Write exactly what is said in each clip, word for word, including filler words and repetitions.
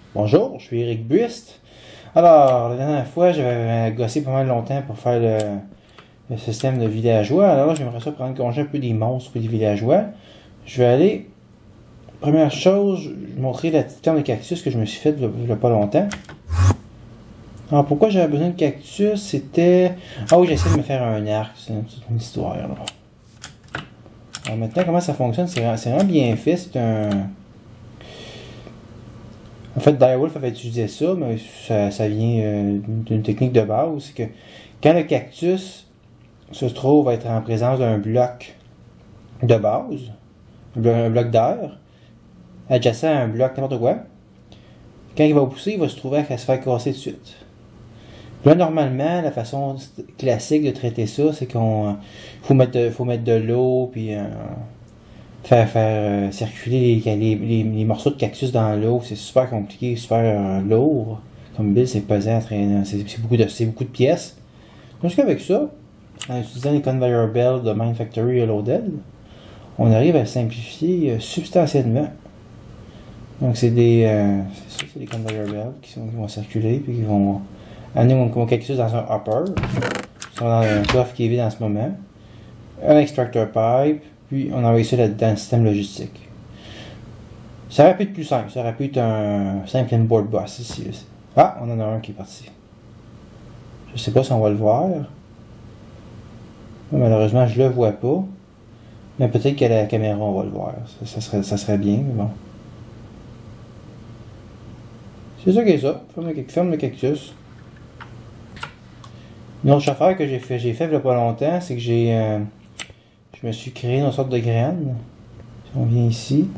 Bonjour, je suis Eric Buist. Alors, la dernière fois, j'avais gossé pas mal longtemps pour faire le, le système de villageois. Alors là, j'aimerais ça prendre congé un peu des monstres et des villageois. Je vais aller, première chose, je vais montrer la petite ferme de cactus que je me suis faite il n'y a pas longtemps. Alors, pourquoi j'avais besoin de cactus? C'était... Ah oui, j'ai essayé de me faire un arc, c'est une, une histoire, là. Alors maintenant, comment ça fonctionne? C'est vraiment bien fait, c'est un... En fait, Direwolf avait utilisé ça, mais ça, ça vient euh, d'une technique de base. C'est que quand le cactus se trouve être en présence d'un bloc de base, un bloc, un bloc d'air, adjacent à un bloc n'importe quoi, quand il va pousser, il va se trouver à se faire casser tout de suite. Là, normalement, la façon classique de traiter ça, c'est qu'on faut mettre de, faut mettre de l'eau, puis euh, faire, faire euh, circuler les, les, les, les morceaux de cactus dans l'eau. C'est super compliqué, super euh, lourd. Comme Bill, c'est pesant, c'est beaucoup, de, beaucoup de pièces. Donc, avec ça, en utilisant les conveyor belts de Mind Factory et Loaded, on arrive à simplifier euh, substantiellement. Donc, c'est des, euh, c'est ça, c'est des conveyor belts qui, sont, qui vont circuler, puis qui vont amener mon, mon cactus dans un hopper. Ils sont dans un coffre qui est vide en ce moment. Un extractor pipe, puis on envoie ça dans le système logistique. Ça aurait pu être plus simple, ça aurait pu être un simple inboard bus ici. ici. Ah, on en a un qui est parti. Je sais pas si on va le voir. Malheureusement, je le vois pas. Mais peut-être qu'à la caméra, on va le voir. Ça, ça, serait, ça serait bien, mais bon. C'est ça qu'est ça. Ferme le, ferme le cactus. Une autre affaire que j'ai fait, j'ai fait il n'y a pas longtemps, c'est que j'ai... Euh, je me suis créé une sorte de graines. Si on vient ici.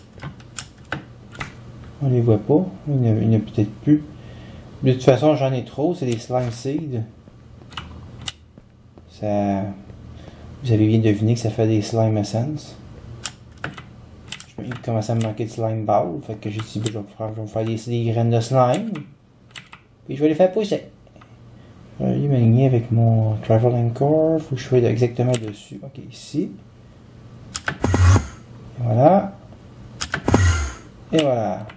On les voit pas. Il n'y en a, a peut-être plus. De toute façon, j'en ai trop. C'est des slime seeds. Ça... Vous avez bien deviné que ça fait des slime essence. Il commence à me manquer de slime ball. Fait que j'ai dit, je vais faire, je vais faire des, des graines de slime. Puis je vais les faire pousser. Je vais aller m'aligner avec mon traveling core. Faut que je sois exactement dessus. Ok, ici. Voilà. Et voilà.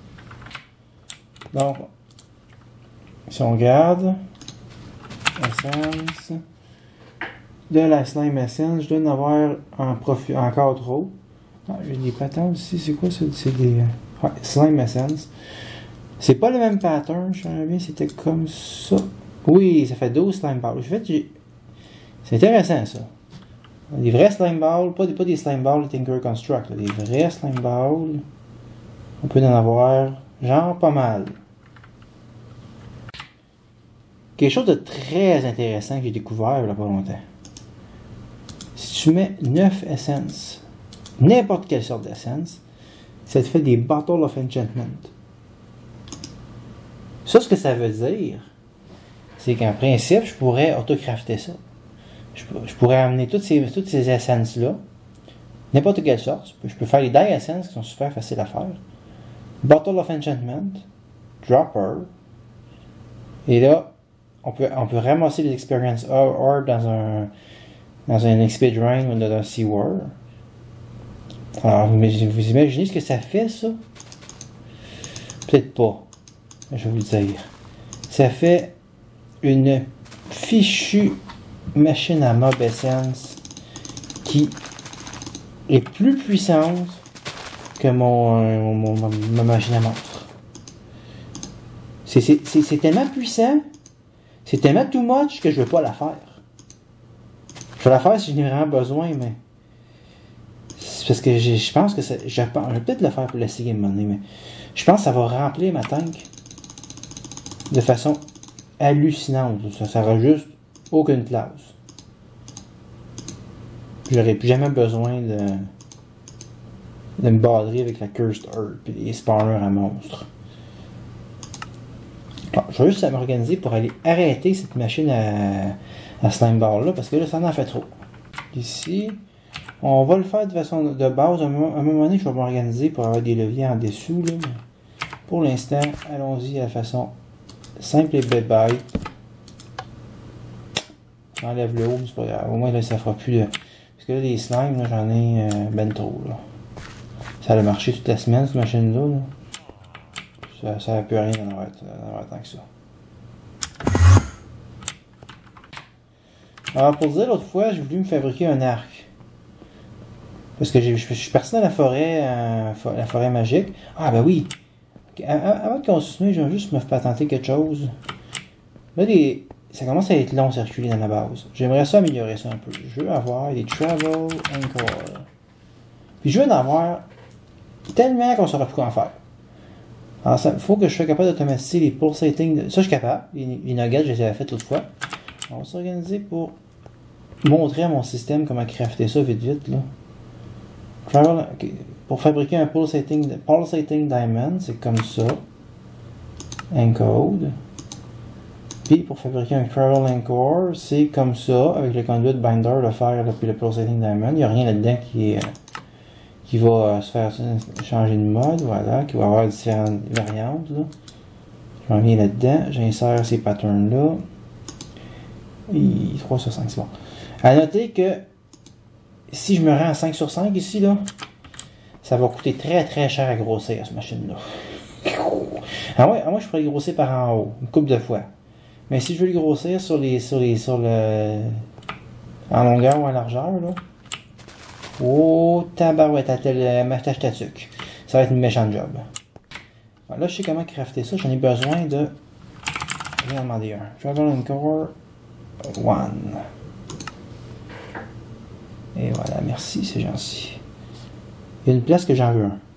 Donc, si on regarde, essence, de la slime essence, je dois en avoir en profil encore trop. Ah, j'ai des patterns ici, c'est quoi ça? C'est des ouais, slime essence. C'est pas le même pattern, je savais bien, c'était comme ça. Oui, ça fait douze slime balls. En fait, j'ai... c'est intéressant ça. Des vrais slime balls, pas des, pas des slime balls de Tinker Construct, là. Des vrais slime balls. On peut en avoir genre pas mal. Quelque chose de très intéressant que j'ai découvert il n'y a pas longtemps. Si tu mets neuf essences, n'importe quelle sorte d'essence, ça te fait des Bottles of Enchantment. Ça, ce que ça veut dire, c'est qu'en principe, je pourrais autocrafter ça. Je, je pourrais amener toutes ces, toutes ces essences-là, n'importe quelle sorte. Je peux faire les die essences qui sont super faciles à faire. Bottle of Enchantment, Dropper, et là, on peut, on peut ramasser les Experience Or dans un, dans un X P Drain ou dans un Seaward. Alors, vous imaginez ce que ça fait, ça? Peut-être pas. Je vais vous le dire. Ça fait une fichue machine à mob essence qui est plus puissante que mon, mon, mon ma machine à monstre. C'est tellement puissant, c'est tellement too much que je ne veux pas la faire. Je vais la faire si j'en ai vraiment besoin, mais parce que je pense que ça, je, je vais peut-être le faire pour l'essayer de monnaie, mais je pense que ça va remplir ma tank de façon hallucinante. Ça n'aura juste aucune place. J'aurais plus jamais besoin de de me badrer avec la Cursed Earth et les spawners à monstres. Bon, je vais juste m'organiser pour aller arrêter cette machine à, à slime ball là, parce que là ça en fait trop. Ici, on va le faire de façon de base. À un moment, à un moment donné, je vais m'organiser pour avoir des leviers en dessous. Là. Pour l'instant, allons-y à la façon simple et bye-bye. J'enlève le haut, c'est pas grave. Au moins, là, ça fera plus de... Parce que là, les slimes, j'en ai euh, ben trop. Là. Ça a marché toute la semaine, cette machine-là. Là. Ça, ça ne peut rien en avoir, en avoir tant que ça. Alors, pour dire, l'autre fois, j'ai voulu me fabriquer un arc. Parce que je suis parti dans la forêt, euh, la forêt magique. Ah, ben oui. Okay. Avant de continuer, je vais juste me patenter quelque chose. Là, les... ça commence à être long circuler dans la base. J'aimerais ça améliorer ça un peu. Je veux avoir des Travel Encore. Puis je veux en avoir tellement qu'on ne saura plus quoi en faire. Alors, il faut que je sois capable d'automatiser les pulsating. De... Ça, je suis capable. Les, les nuggets, je les avais fait l'autre fois. On va s'organiser pour montrer à mon système comment crafter ça vite vite, là. Travel, okay. Pour fabriquer un pulsating, pulsating diamond, c'est comme ça. Encode. Puis pour fabriquer un Travel Encore, c'est comme ça, avec le conduit binder, le fer puis le pulsating diamond. Il n'y a rien là-dedans qui, est, qui va euh, se faire changer de mode, voilà, qui va avoir différentes variantes. Là. Je reviens là-dedans, j'insère ces patterns-là. Et trois sur cinq, c'est bon. À noter que si je me rends à cinq sur cinq ici, là, ça va coûter très très cher à grossir, cette machine-là. Ah ouais, moi je pourrais le grossir par en haut, une couple de fois. Mais si je veux le grossir sur les. sur les. sur le. en longueur ou en largeur, là. Oh, tabarouette, à tel mâche tatuc. Ça va être une méchante job. Alors là, je sais comment crafter ça, j'en ai besoin de. Je vais en demander un. Travel Encore One. Et voilà, merci, c'est gentil. Il y a une place que j'en veux un.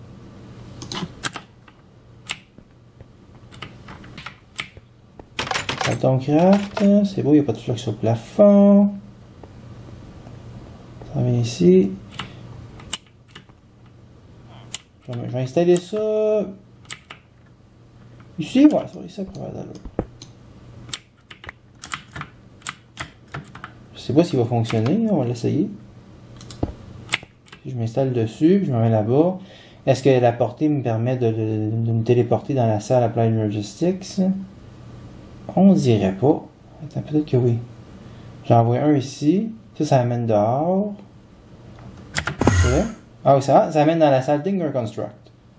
Bâton craft, c'est beau, il n'y a pas de flux sur le plafond. Ça vient ici. Je vais, je vais installer ça. Ici, ouais, ça va ici pour aller là. Je sais pas s'il va fonctionner, on va l'essayer. Je m'installe dessus, puis je me mets là-bas. Est-ce que la portée me permet de, de, de me téléporter dans la salle Applied Logistics? On dirait pas. Attends, peut-être que oui. J'en vois un ici. Ça, ça amène dehors. C'est vrai? Ah oui, ça, ça amène dans la salle Dinger Construct.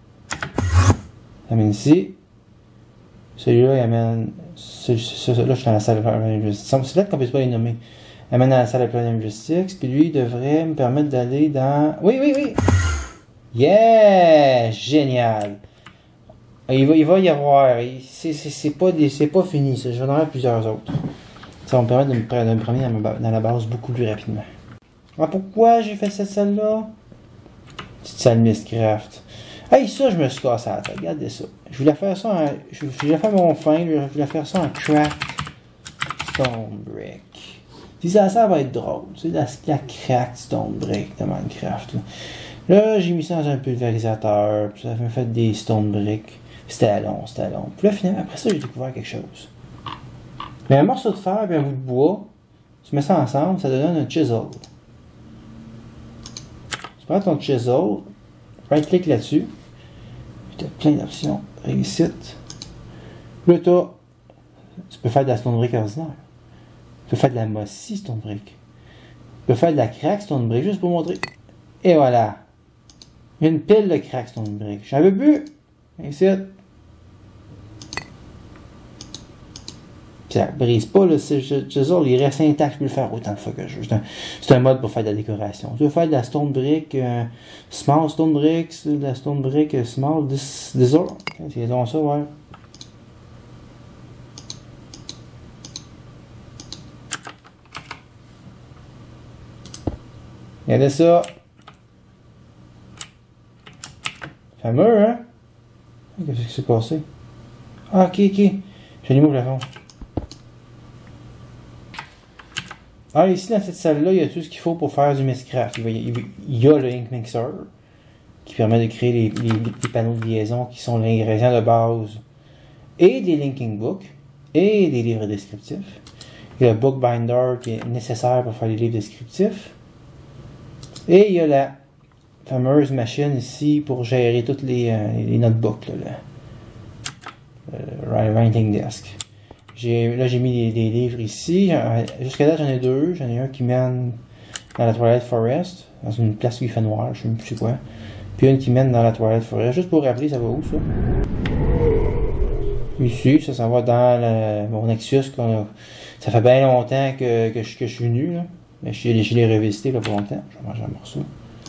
Ça amène ici. Celui-là, il amène. Celui-là, là, je suis dans la salle Applied Logistics. C'est peut-être qu'on ne peut pas les nommer. Il amène dans la salle Applied Logistics. Puis lui, il devrait me permettre d'aller dans. Oui, oui, oui! Yeah! Génial! Il va, il va y avoir, c'est pas, pas fini, ça. Je vais en avoir plusieurs autres. Ça va me permettre de me, de me promener dans, ma, dans la base beaucoup plus rapidement. Alors pourquoi j'ai fait cette salle-là? Petite salle Mistcraft. Hey, ça, je me suis cassé la tête. Regardez ça. Je voulais faire ça en. Je voulais faire mon fin, je voulais faire ça en craft stone brick. Si ça, ça va être drôle. Tu sais, la, la cracked stone brick de Minecraft. Là, là j'ai mis ça dans un pulvérisateur, puis ça m'a fait des stone bricks. C'était long, c'était long. Puis là, finalement, après ça, j'ai découvert quelque chose. Mais un morceau de fer et un bout de bois, tu mets ça ensemble, ça te donne un chisel. Tu prends ton chisel, right-click là-dessus, puis tu as plein d'options. Réussite. Là, tu tu peux faire de la stone brick ordinaire. Tu peux faire de la mossy stone brick. Tu peux faire de la crack stone brick, juste pour montrer. Et voilà. Il y a une pile de crack stone brick. J'en veux plus. Ici. Puis ça brise pas, le chisel, il reste intact, je peux le faire autant de fois que je veux. C'est un, un mode pour faire de la décoration. Tu veux faire de la stone brick, euh, small stone brick, de la stone brick euh, small, this, this or. C'est donc ça, ouais. Regardez ça. Fameux, hein? Qu'est-ce qui s'est passé? Ah, ok, ok. J'ai mis au plafond. Alors ici, dans cette salle-là, il y a tout ce qu'il faut pour faire du Mistcraft. Il y a le Ink Mixer, qui permet de créer les, les, les panneaux de liaison qui sont l'ingrédient de base, et des linking books, et des livres descriptifs. Il y a le Bookbinder qui est nécessaire pour faire les livres descriptifs. Et il y a la fameuse machine ici pour gérer toutes les, euh, les notebooks, là, le, le writing desk. Là, j'ai mis des, des livres ici. Jusqu'à là, j'en ai deux. J'en ai un qui mène dans la Twilight Forest, dans une place où il fait noir, je ne sais plus quoi. Puis une qui mène dans la Twilight Forest. Juste pour rappeler, ça va où ça? Ici, ça s'en va dans la, mon Nexus. A, ça fait bien longtemps que, que, je, que je suis venu. Là. Mais je, je l'ai revisité là, pour longtemps. Je vais manger un morceau.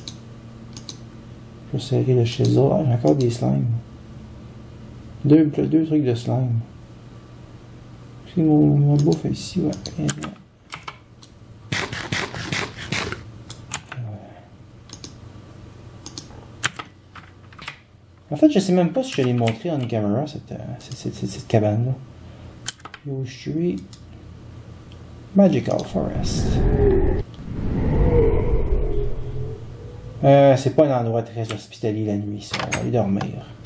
Je vais serrer le chisel. Ah, j'ai encore des slimes. Deux, deux trucs de slime. C'est mon, mon bouffe ici, ouais. Bien, bien. En fait, je sais même pas si je l'ai montré en caméra, cette, cette, cette, cette cabane-là. Yoshi Tree. Magical Forest. Euh, c'est pas un endroit très hospitalier la nuit, ça. On va aller dormir.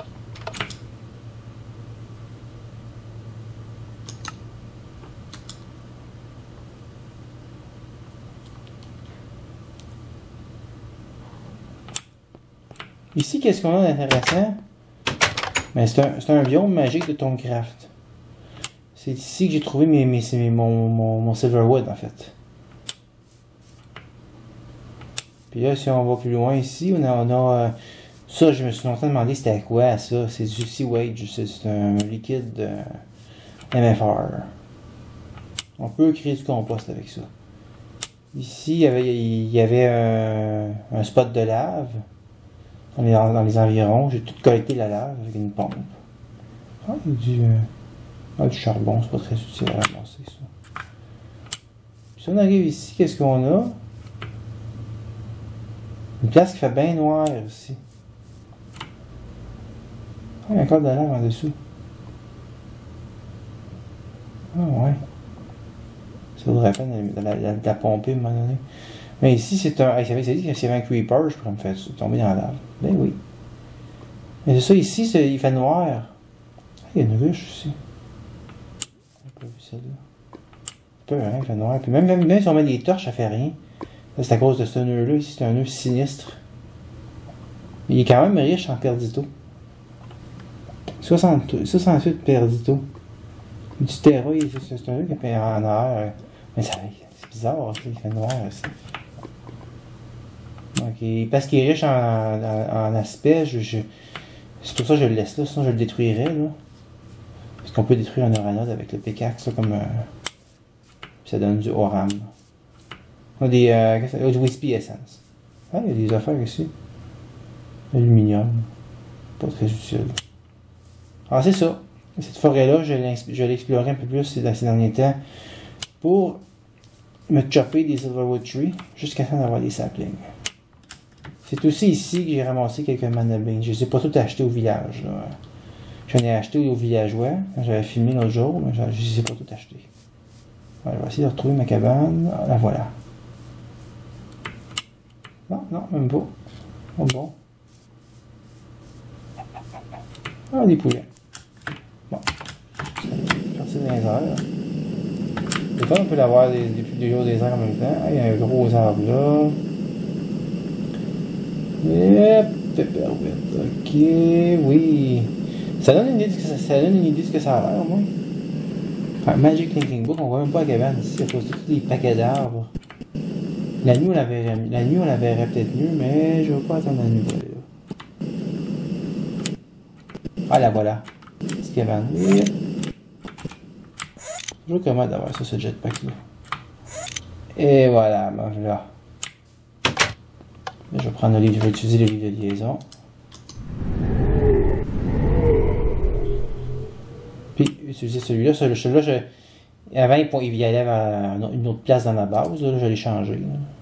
Ici, qu'est-ce qu'on a d'intéressant? Ben, c'est un, un biome magique de Thaumcraft. C'est ici que j'ai trouvé mes, mes, mes, mon, mon, mon Silverwood, en fait. Puis là, si on va plus loin ici, on a... On a euh, ça, je me suis longtemps demandé c'était quoi, ça. C'est du sewage, c'est un liquide euh, M F R. On peut créer du compost avec ça. Ici, il y avait, il y avait euh, un spot de lave. Dans les, dans les environs, j'ai tout collecté la lave avec une pompe. Ah, il y a du, euh, ah, du charbon, c'est pas très utile à ramasser ça. Puis si on arrive ici, qu'est-ce qu'on a? Une place qui fait bien noir ici. Ah, il y a encore de la lave en dessous. Ah ouais. Ça vaudrait la peine de la, la, de la pomper à un moment donné. Mais ici, c'est un. Il s'avait dit que s'il y avait un creeper, je pourrais me faire tomber dans la lave. Ben oui. Mais c'est ça, ici, il fait noir. Ah, il y a une ruche ici. J'ai pas vu celle-là. C'est pas rien, il fait noir. Puis même, même, même si on met des torches, ça fait rien. C'est à cause de ce nœud-là. Ici, c'est un nœud sinistre. Il est quand même riche en perdito. soixante, soixante-huit perdito. Du terra, c'est un nœud qui est en air. Mais ça, c'est bizarre, il fait noir ici. Okay. Parce qu'il est riche en, en, en aspect, je, je, c'est pour ça que je le laisse là, sinon je le détruirais là. Parce qu'on peut détruire un uranode avec le pickaxe, là, comme euh, ça donne du oram. On a des euh, du Wispy Essence. Ah, il y a des affaires ici. Aluminium. Pas très utile. Ah, c'est ça. Cette forêt-là, je l'ai explorée un peu plus ces derniers temps pour me chopper des Silverwood Trees jusqu'à temps d'avoir des saplings. C'est aussi ici que j'ai ramassé quelques mana beans. Je ne les ai pas tout achetés au village. J'en ai acheté au villageois. J'avais filmé l'autre jour, mais je ne les ai pas tout achetés. Ouais, je vais essayer de retrouver ma cabane. Ah, la voilà. Non, non, même pas. Oh bon. Ah, des poulets. Bon. Parti dans les airs. Des fois, on peut l'avoir des, des, des jours des airs en même temps. Ah, il y a un gros arbre là. Yep, pepperwit, ok, oui. Ça donne une idée de ce que ça, ça donne une idée de ce que ça a l'air au moins. Enfin, Magic Thinking Book, on voit même pas la cabane ici, à cause de tous les paquets d'arbres. La nuit on la verrait, la nuit on la verrait peut-être mieux, mais je veux pas attendre la nuit pour aller là. Ah la voilà. Petite cabane. Oui. Je veux comment d'avoir ça, ce jetpack là. Et voilà, ben voilà. Je vais prendre le livre, je vais utiliser le livre de liaison. Puis utiliser celui-là. Celui-là, je... avant il y allait vers une autre place dans la base. Là, je l'ai changé.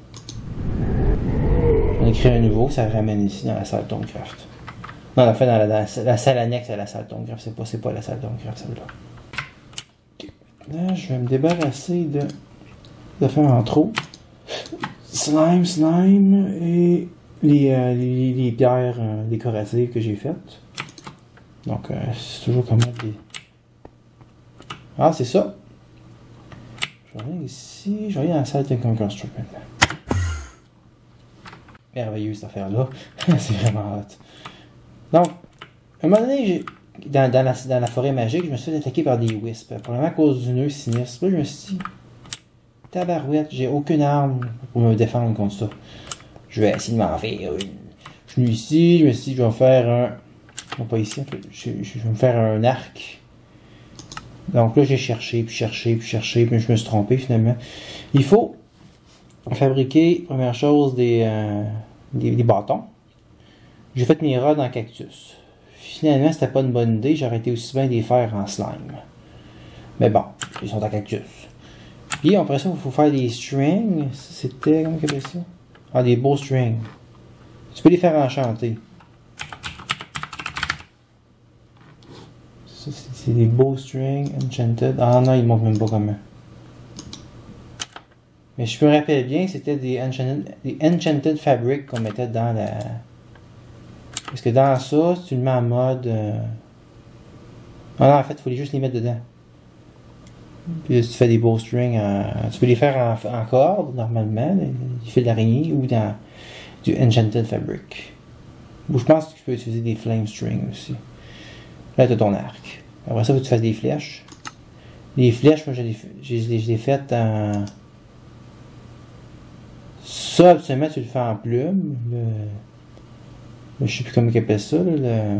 J'en ai créé un nouveau, ça ramène ici dans la salle Thaumcraft. Non, en fait, dans la, dans la, la salle annexe à la salle Thaumcraft. C'est pas, c'est pas la salle Thaumcraft, celle-là. Okay. Là, je vais me débarrasser de, de faire en trop. Slime, slime et les, euh, les, les pierres euh, décoratives que j'ai faites. Donc, euh, c'est toujours comme des... Ah, c'est ça. Je reviens ici. Je reviens dans la salle de Construct maintenant. Merveilleux cette affaire-là. C'est vraiment hot. Donc, à un moment donné, dans, dans, la, dans la forêt magique, je me suis fait attaquer par des wisps. Probablement à cause du nœud sinistre. Là, je me suis dit... Tabarouette, j'ai aucune arme pour me défendre contre ça. Je vais essayer de m'en faire une. Je suis venu ici, je me suis dit, je vais faire un... Non, pas ici, en fait. Je, je vais me faire un arc. Donc là, j'ai cherché, puis cherché, puis cherché, puis je me suis trompé finalement. Il faut fabriquer, première chose, des, euh, des, des bâtons. J'ai fait mes rods en cactus. Finalement, c'était pas une bonne idée, j'aurais été aussi bien les faire en slime. Mais bon, ils sont en cactus. Puis après ça, il faut faire des strings. C'était, comment on appelle ça? Ah, des beaux strings. Tu peux les faire enchanter. Ça, c'est des beaux strings enchanted. Ah non, ils montrent même pas comment. Mais je me rappelle bien, c'était des enchanted, des enchanted fabric qu'on mettait dans la... Parce que dans ça, si tu le mets en mode... Euh... Ah non, en fait, il faut juste les mettre dedans. Puis si tu fais des beaux strings, en... tu peux les faire en, en cordes, normalement, des fils d'araignée, ou dans du enchanted fabric. Ou je pense que tu peux utiliser des flame strings aussi. Là, tu as ton arc. Après ça, il faut que tu fasses des flèches. Les flèches, moi, je les, je les, je les faites en... Ça, absolument, tu le fais en plume. Le... Je ne sais plus comment ils appellent ça. Là, le...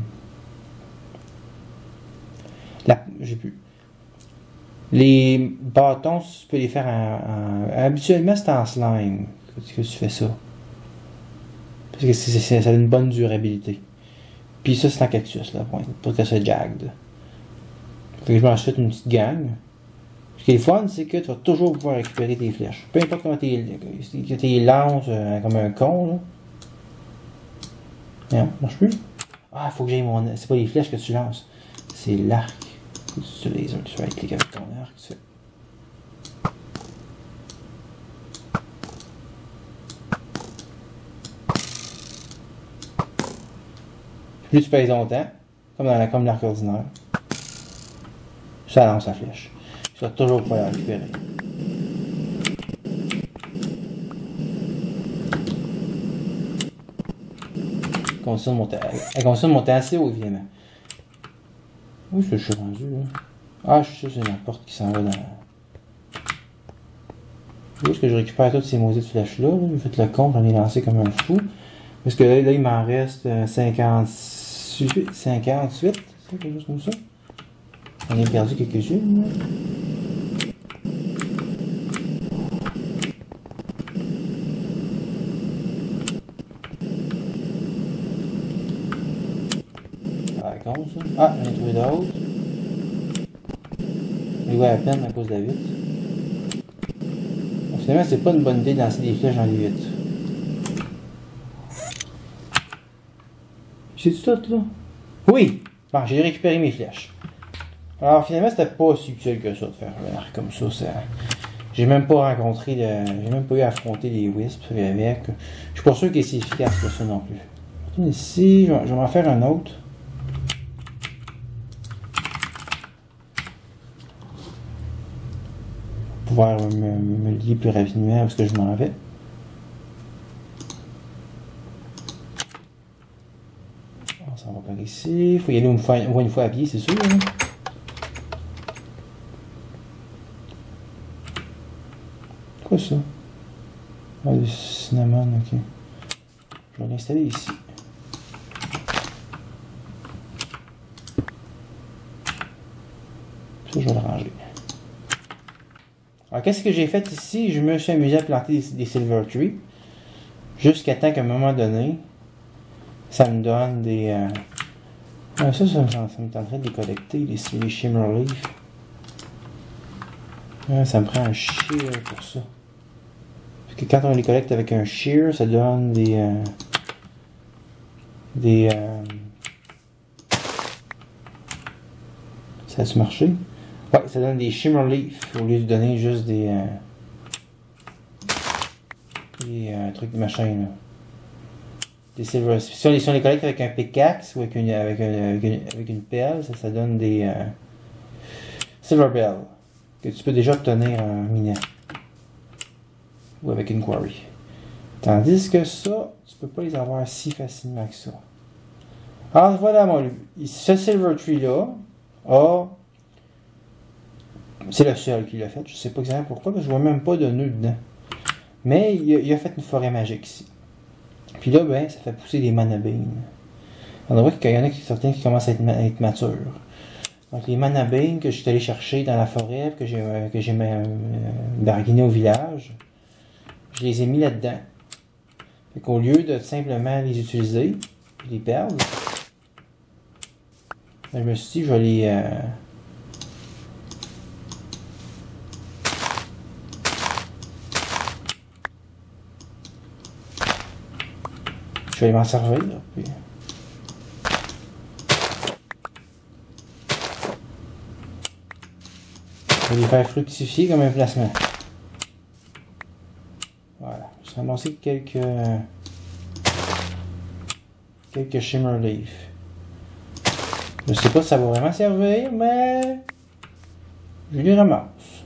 La... J'ai plus. Les bâtons, tu peux les faire en... en... Habituellement, c'est en slime que tu fais ça. Parce que c'est, c'est, ça a une bonne durabilité. Puis ça, c'est en cactus, là, pour que ça jagged. Fait que je m'en suis fait une petite gang. Ce qui est le fun, c'est que tu vas toujours pouvoir récupérer tes flèches. Peu importe comment tu les lances euh, comme un con, là. Non, marche plus. Ah, faut que j'aille mon... C'est pas les flèches que tu lances. C'est l'arc. Tu utilises, tu vas cliquer avec ton arc. Tu fais... Plus tu pèses longtemps, comme dans la, comme l'arc ordinaire, ça lance la flèche. Tu vas toujours pouvoir la récupérer. Elle consomme mon temps. Elle consomme mon temps assez haut, évidemment. Où est-ce que je suis rendu, là? Ah, je suis sûr que c'est la porte qui s'en va dans... Où est-ce que je récupère toutes ces maudites flèches-là? J'ai fait le compte, j'en ai lancé comme un fou. Parce que là, là il m'en reste cinquante-huit, cinquante-huit, c'est quelque chose comme ça. J'en ai perdu quelques-unes, là. Ah, j'en ai trouvé d'autres. Je les vois à peine à cause de la vitre. Donc, finalement, c'est pas une bonne idée de lancer des flèches dans les vitres. J'ai-tu tout là? Oui! Bon, j'ai récupéré mes flèches. Alors finalement, c'était pas si utile que ça de faire un arc comme ça. ça... J'ai même pas rencontré, le... j'ai même pas eu à affronter les wisps avec. Je suis pas sûr que c'est efficace que ça non plus. Ici, je vais, je vais en faire un autre. Pouvoir me, me lier plus rapidement parce que je m'en vais. On s'en va par ici. Il faut y aller une fois, une fois à pied, c'est sûr. Hein? Quoi ça? Ah, du cinnamon, ok. Je vais l'installer ici. Ça, je vais le ranger. Alors, qu'est-ce que j'ai fait ici? Je me suis amusé à planter des, des silver trees. Jusqu'à temps qu'à un moment donné, ça me donne des... Euh... Ah, ça, ça, ça, ça me tenterait de les collecter, les, les shimmer leaf. Ah, ça me prend un shear pour ça. Parce que quand on les collecte avec un shear, ça donne des... Euh... Des... Euh... Ça a-tu marché? Ouais, ça donne des shimmer leaf au lieu de donner juste des... Euh... Des euh, trucs de machin, là. Des silver... Si on, les, si on les collecte avec un pickaxe ou avec une, avec une, avec une, avec une pelle, ça, ça donne des... Euh... Silver bell. Que tu peux déjà obtenir en minant. Ou avec une quarry. Tandis que ça, tu peux pas les avoir si facilement que ça. Alors voilà, mon, ce silver tree là a... C'est le seul qui l'a fait. Je sais pas exactement pourquoi, parce que je vois même pas de nœud dedans. Mais il a, il a fait une forêt magique ici. Puis là, ben, ça fait pousser des mana beans. On voit qu'il y en a qui, certains qui commencent à être, à être matures. Donc les mana beans que je suis allé chercher dans la forêt, que j'ai euh, que j'ai euh, barguiné au village, je les ai mis là-dedans. Fait qu'au lieu de simplement les utiliser, les perdre, ben, je me suis dit, je vais les... Euh, je vais m'en servir. Là, puis... Je vais les faire fructifier comme un placement. Voilà. J'ai ramassé quelques... quelques Shimmer Leaf. Je sais pas si ça va vraiment servir, mais... je les ramasse.